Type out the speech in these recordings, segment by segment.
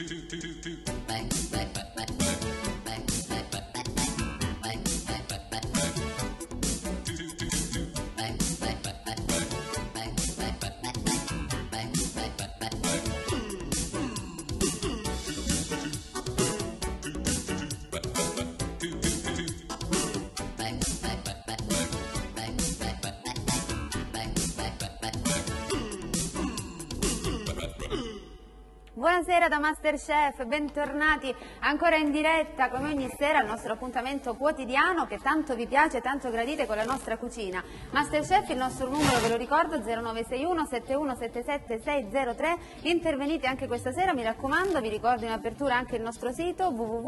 Buonasera da Masterchef, bentornati ancora in diretta come ogni sera al nostro appuntamento quotidiano che tanto vi piace, tanto gradite con la nostra cucina. Masterchef, il nostro numero ve lo ricordo, 0961 7177 603, intervenite anche questa sera, mi raccomando, vi ricordo in apertura anche il nostro sito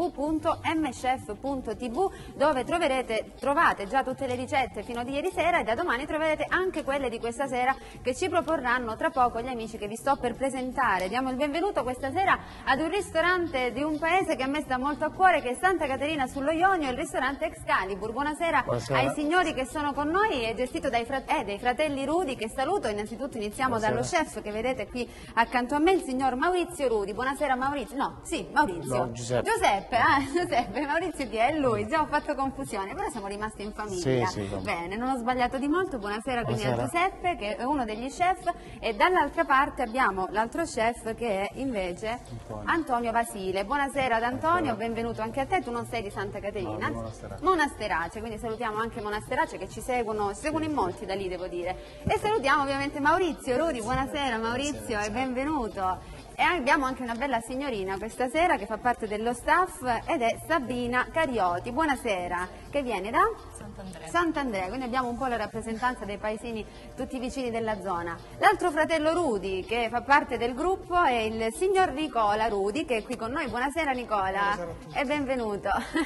www.mchef.tv dove trovate già tutte le ricette fino a ieri sera e da domani troverete anche quelle di questa sera che ci proporranno tra poco gli amici che vi sto per presentare. Diamo il benvenuto questa sera ad un ristorante di un paese che a me sta molto a cuore, che è Santa Caterina sullo Ionio, il ristorante Excalibur. Buonasera, ai signori che sono con noi, è gestito dai fratelli Rudi, che saluto. Innanzitutto iniziamo dallo chef che vedete qui accanto a me, il signor Maurizio Rudi. Buonasera Maurizio, Maurizio. No, Giuseppe. Giuseppe, Maurizio chi è? Lui, già ho fatto confusione, però siamo rimasti in famiglia. Sì, bene, non ho sbagliato di molto. Buonasera quindi a Giuseppe che è uno degli chef e dall'altra parte abbiamo l'altro chef che è invece Antonio Basile. Buonasera ad Antonio, benvenuto anche a te. Tu non sei di Santa Caterina? No, Monasterace, quindi salutiamo anche Monasterace che ci seguono in molti da lì devo dire. E salutiamo ovviamente Maurizio Rudi. Buonasera Maurizio e benvenuto. E abbiamo anche una bella signorina questa sera che fa parte dello staff ed è Sabina Carioti. Buonasera, che viene da? Sant'Andrea, quindi abbiamo un po' la rappresentanza dei paesini tutti vicini della zona. L'altro fratello Rudi che fa parte del gruppo è il signor Nicola Rudi che è qui con noi. Buonasera Nicola e benvenuto.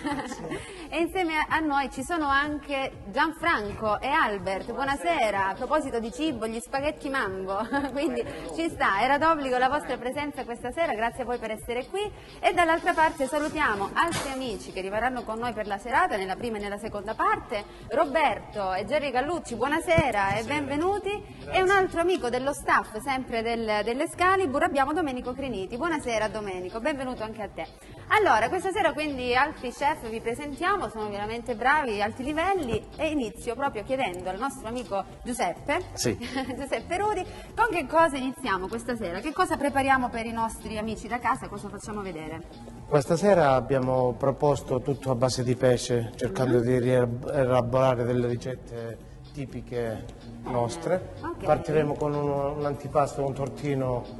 E insieme a noi ci sono anche Gianfranco e Albert. Buonasera, a proposito di cibo, gli spaghetti Mambo, quindi ci sta, era d'obbligo la vostra presenza questa sera, grazie a voi per essere qui. E dall'altra parte salutiamo altri amici che rimarranno con noi per la serata, nella prima e nella seconda parte, Roberto e Gerry Gallucci. Buonasera e benvenuti. E un altro amico dello staff sempre dell'Excalibur abbiamo Domenico Criniti. Buonasera Domenico, benvenuto anche a te. Allora, questa sera quindi altri chef vi presentiamo, sono veramente bravi, alti livelli, e inizio proprio chiedendo al nostro amico Giuseppe, Giuseppe Rudi, con che cosa iniziamo questa sera? Che cosa prepariamo per i nostri amici da casa? Cosa facciamo vedere? Questa sera abbiamo proposto tutto a base di pesce, cercando di rielaborare delle ricette tipiche nostre. Partiremo con un antipasto, un tortino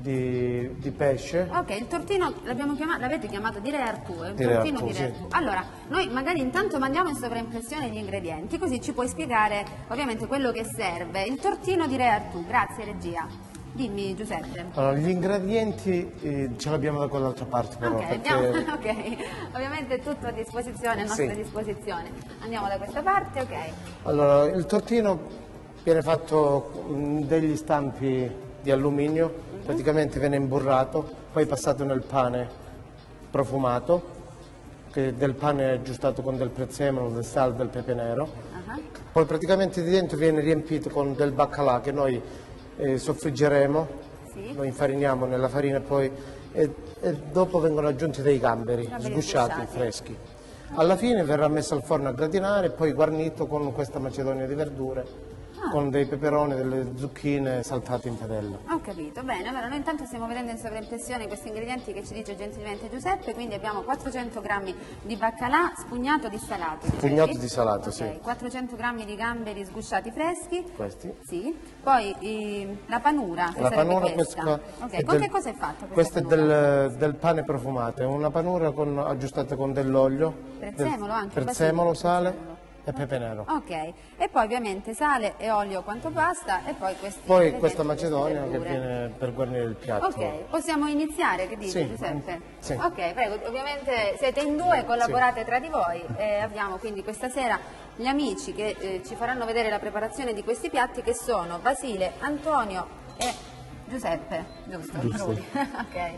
di pesce. Ok, il tortino l'avete chiamato di Re Artù, è un tortino di Re Artù. Allora, noi magari intanto mandiamo in sovraimpressione gli ingredienti, così ci puoi spiegare ovviamente quello che serve. Il tortino di Re Artù, grazie regia. Dimmi Giuseppe. Allora, gli ingredienti ce l'abbiamo da quell'altra parte però. Ok, ovviamente è tutto a disposizione, a nostra disposizione. Andiamo da questa parte, ok. Allora, il tortino viene fatto degli stampi di alluminio, praticamente viene imburrato, poi passato nel pane profumato, che del pane aggiustato con del prezzemolo, del sale, del pepe nero. Poi praticamente di dentro viene riempito con del baccalà che noi soffriggeremo, lo infariniamo nella farina e dopo vengono aggiunti dei gamberi sgusciati freschi. Alla fine verrà messo al forno a gratinare e poi guarnito con questa macedonia di verdure, con dei peperoni, delle zucchine saltate in padella. Ho capito, bene, allora noi intanto stiamo vedendo in sovraimpressione questi ingredienti che ci dice gentilmente Giuseppe, quindi abbiamo 400 grammi di baccalà spugnato di salato. Spugnato di salato, sì. 400 grammi di gamberi sgusciati freschi. Questi? Sì. Poi la panura, la panura questa. Con che cosa è fatta questa? Questa è del pane profumato, è una panura aggiustata con dell'olio, prezzemolo, sale e pepe nero. Ok, e poi ovviamente sale e olio quanto basta e poi questa macedonia che viene per guarnire il piatto. Ok, possiamo iniziare, che dici Giuseppe? Sì. Ok, prego, ovviamente siete in due, collaborate tra di voi e abbiamo quindi questa sera gli amici che ci faranno vedere la preparazione di questi piatti che sono Basile, Antonio e Giuseppe, giusto? Ok.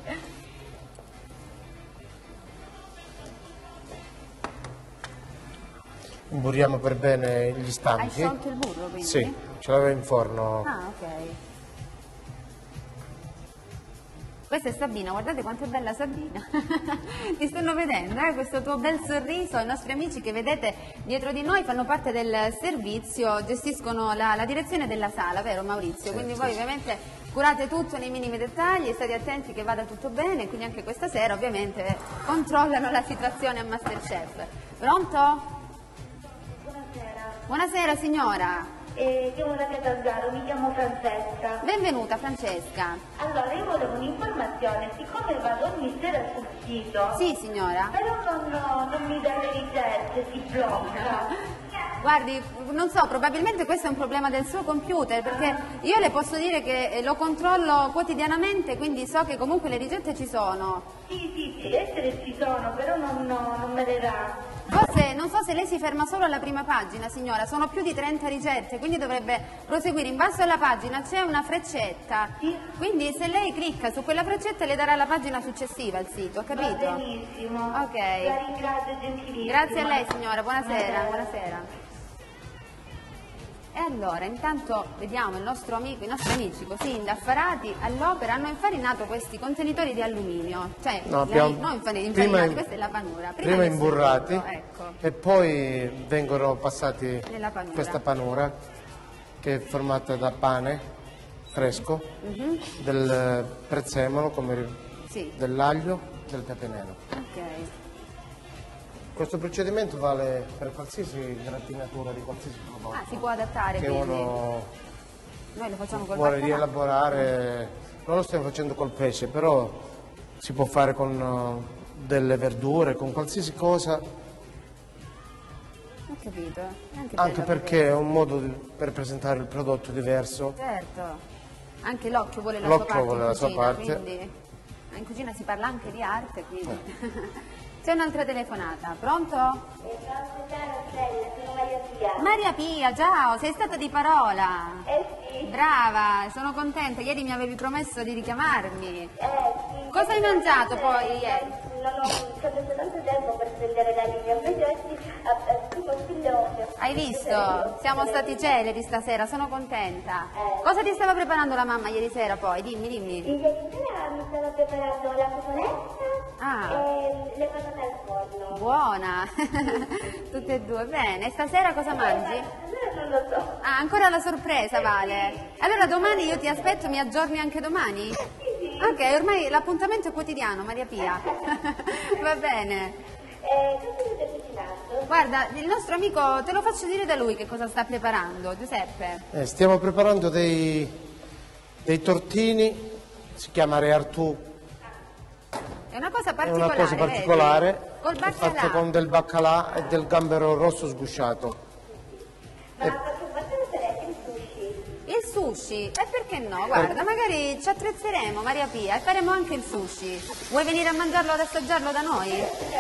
Imburriamo per bene gli stampi. Hai sciolto il burro quindi? Sì, ce l'avevo in forno. Ah, ok. Questa è Sabina, guardate quanto è bella Sabina. Ti stanno vedendo, questo tuo bel sorriso. I nostri amici che vedete dietro di noi fanno parte del servizio, gestiscono la direzione della sala, vero Maurizio? Quindi voi ovviamente curate tutto nei minimi dettagli, state attenti che vada tutto bene, quindi anche questa sera ovviamente controllano la situazione a Masterchef. Pronto? Buonasera, Buonasera signora. chiamo da Catanzaro, mi chiamo Francesca. Benvenuta Francesca. Allora, io volevo un'informazione, siccome vado ogni sera sul sito, Sì signora. però non mi dà le ricette, si blocca. Guardi, non so, probabilmente questo è un problema del suo computer, perché io le posso dire che lo controllo quotidianamente, quindi so che comunque le ricette ci sono. Sì, essere ci sono, però non me le dà. Forse, non so se lei si ferma solo alla prima pagina, signora, sono più di 30 ricette, quindi dovrebbe proseguire. In basso alla pagina c'è una freccetta, Sì. quindi se lei clicca su quella freccetta le darà la pagina successiva il sito, ha Va capito? benissimo. Ok. La ringrazio, gentilissima. Grazie a lei signora, buonasera. Buonasera. E allora, intanto vediamo i nostri amici così indaffarati all'opera hanno infarinato questi contenitori di alluminio, cioè No, abbiamo- non infarinati, prima- questa è la panura. Prima del imburrati servizio, ecco, e poi vengono passati nella panura. questa panura che è formata da pane fresco, del prezzemolo, Sì. dell'aglio, del pepe nero. Ok. Questo procedimento vale per qualsiasi gratinatura di qualsiasi prodotto Ah, si può adattare che quindi. uno Noi lo facciamo col vuole baccalà. rielaborare. Non lo stiamo facendo col pesce, però si può fare con delle verdure, con qualsiasi cosa, Ho capito. È anche bello perché è un modo per presentare il prodotto diverso. certo. Anche l'occhio vuole la L'occhio sua parte vuole in la sua cucina, parte. quindi in cucina si parla anche di arte, quindi. C'è un'altra telefonata, pronto? Sono Maria Pia. Maria Pia, ciao, sei stata di parola. Sì. Brava, sono contenta, ieri mi avevi promesso di richiamarmi. Sì. Cosa hai mangiato poi ieri? Non ho sempre tanto tempo per prendere la linea, invece oggi tipo spillone. Hai visto? Siamo stati celeri stasera, sono contenta. Cosa ti stava preparando la mamma ieri sera poi? Dimmi. Ieri sera mi stava preparando la cotonetta Ah. e le patate al forno. Buona, tutte e due, bene. E stasera cosa mangi? Non lo so. Ah, ancora la sorpresa, Vale. Allora domani io ti aspetto, mi aggiorni anche domani? Ok, ormai l'appuntamento è quotidiano, Maria Pia. Va bene. Cosa avete cucinato? Guarda, il nostro amico, te lo faccio dire da lui che cosa sta preparando, Giuseppe. Stiamo preparando dei tortini, si chiama Re Artù, È una cosa è particolare, una cosa particolare, vedi? Col è fatto baccalà. con del baccalà e del gambero rosso sgusciato. Ma perché fate il sushi? Il sushi? E perché no? Guarda, magari ci attrezzeremo, Maria Pia, e faremo anche il sushi. Vuoi venire a mangiarlo, ad assaggiarlo da noi?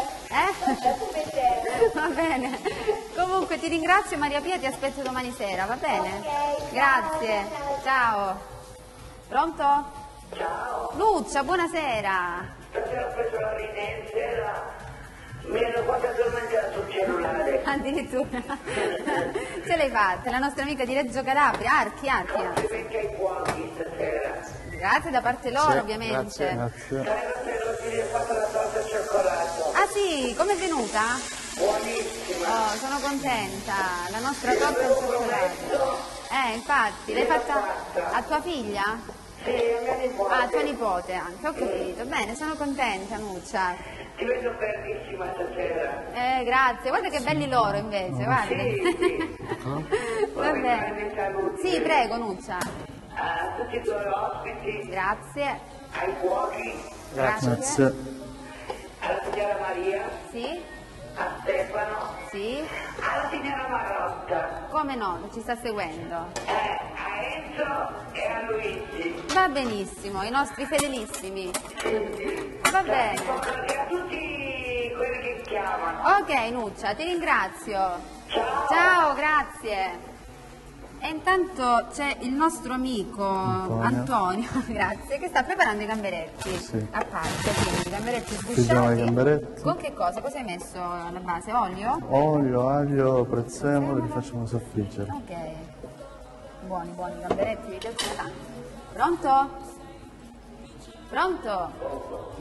Va bene. Comunque ti ringrazio Maria Pia, ti aspetto domani sera, va bene? Ok, Grazie. Ciao. Pronto? Ciao. Lucia, buonasera. Stasera ho preso la rinascita, mi hanno fatto addormentare sul cellulare. Addirittura. Ce l'hai fatta, la nostra amica di Reggio Calabria, Archi. Complimenti ai cuochi stasera. Grazie da parte loro, Sì, ovviamente. grazie. Dai, oggi ho fatto la torta al cioccolato. Ah sì, com'è venuta? Buonissima. Oh, sono contenta, la nostra torta al cioccolato. Infatti, l'hai fatta a tua figlia? Sì, mia nipote. Ah, a tua nipote anche, ho capito. Bene, sono contenta, Nuccia. Ti vedo bellissima stasera. Grazie, guarda che belli loro invece, guarda. Sì. Va bene. Saluti. Sì, prego, Nuccia. A tutti i tuoi ospiti, Grazie. ai cuochi, Grazie. alla signora Maria, Sì? a Stefano, Sì? alla signora Marotta, Come no, ci sta seguendo. a Enzo e a Luigi. Va benissimo, i nostri fedelissimi. Va bene. E a tutti quelli che chiamano. Ok, Nuccia, ti ringrazio. Ciao, grazie. E intanto c'è il nostro amico Antonio, grazie, che sta preparando i gamberetti. Sì. A parte, quindi gamberetti Frigiamo i sgusciati. gamberetti. Con che cosa? Cosa hai messo alla base? Olio? Olio, aglio, prezzemolo li facciamo soffriggere. Ok. Buoni gamberetti, mi piacciono tanto. Pronto? Pronto?